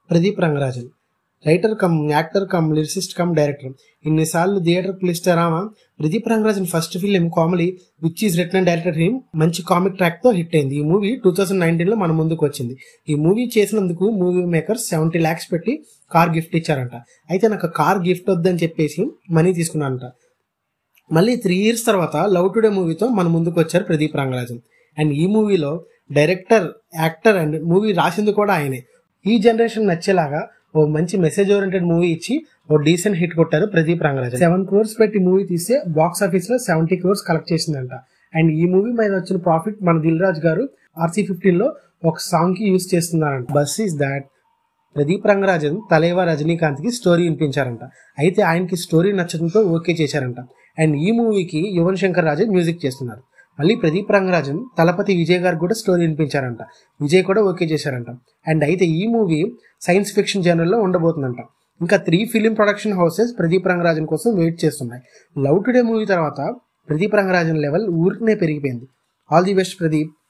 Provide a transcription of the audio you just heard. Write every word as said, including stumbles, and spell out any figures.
Pradeep Rangarajan, writer cum actor cum lyricist cum director. ఇన్నిసార్లు theatre పిలిస్తే రామా. Pradeep Rangarajan first film comedy which is written and directed him మంచి comic track తో hit అయింది. ఈ మూవీ టూ థౌసండ్ నైన్టీన్ లో మన ముందుకు వచ్చింది. ఈ మూవీ చేసినందుకు మూవీ మేకర్స్ సెవెంటీ లాక్స్ పెట్టి కార్ గిఫ్ట్ ఇచ్చారంట. అయితే నాకు కార్ గిఫ్ట్ వద్దని చెప్పేసి మనీ తీసుకున్నానంట. మళ్ళీ త్రీ ఇయర్స్ తర్వాత లవ్ టుడే మూవీతో మన ముందుకు వచ్చారు ప్రదీప్ రంగరాజన్. అండ్ ఈ మూవీలో డైరెక్టర్, యాక్టర్ అండ్ మూవీ రాసింది కూడా ఆయనే. ఈ జనరేషన్ నచ్చేలాగా ఓ మంచి మెసేజ్ ఓరియంటెడ్ మూవీ ఇచ్చి ఓ డీసెంట్ హిట్ కొట్టారు ప్రదీప్ రంగరాజన్. సెవెన్ క్రోర్స్ పెట్టి మూవీ తీస్తే బాక్స్ ఆఫీస్ లో సెవెంటీ క్రోర్స్ కలెక్ట్ చేసిందంట. అండ్ ఈ మూవీ మీద వచ్చిన ప్రాఫిట్ మన దిల్ రాజు గారు ఆర్సీ ఫిఫ్టీన్ లో ఒక సాంగ్ కి యూజ్ చేస్తున్నారంట. బస్ ఈస్ దాట్. ప్రదీప్ రంగరాజన్ తలైవా రజనీకాంత్ కి స్టోరీ వినిపించారంట. అయితే ఆయనకి స్టోరీ నచ్చడంతో ఓకే చేశారంట. అండ్ ఈ మూవీకి యువన్ శంకర్ రాజన్ మ్యూజిక్ చేస్తున్నారు. మళ్ళీ ప్రదీప్ రంగరాజన్ తలపతి విజయ్ గారు కూడా స్టోరీ వినిపించారంట. విజయ్ కూడా ఓకే చేశారంట. అండ్ అయితే ఈ మూవీ సైన్స్ ఫిక్షన్ జనరల్ లో ఉండబోతుందంట. ఇంకా three film production houses Pradeep Rangarajan కోసం వెయిట్ చేస్తున్నాయి. లవ్ టుడే మూవీ తర్వాత ప్రదీప్ రంగరాజన్ లెవెల్ ఊరికనే పెరిగిపోయింది. All the best Pradeep.